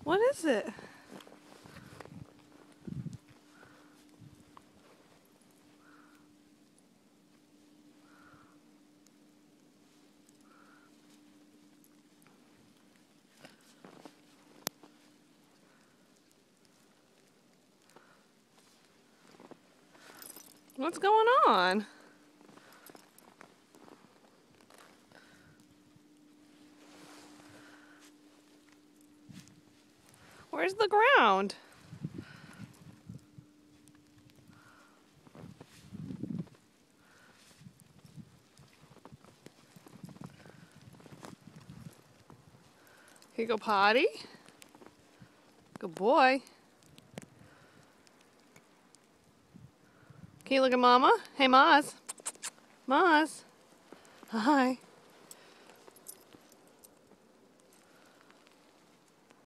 What is it? What's going on? Where's the ground? Can you go potty? Good boy. Can you look at Mama? Hey, Moz. Moz. Hi.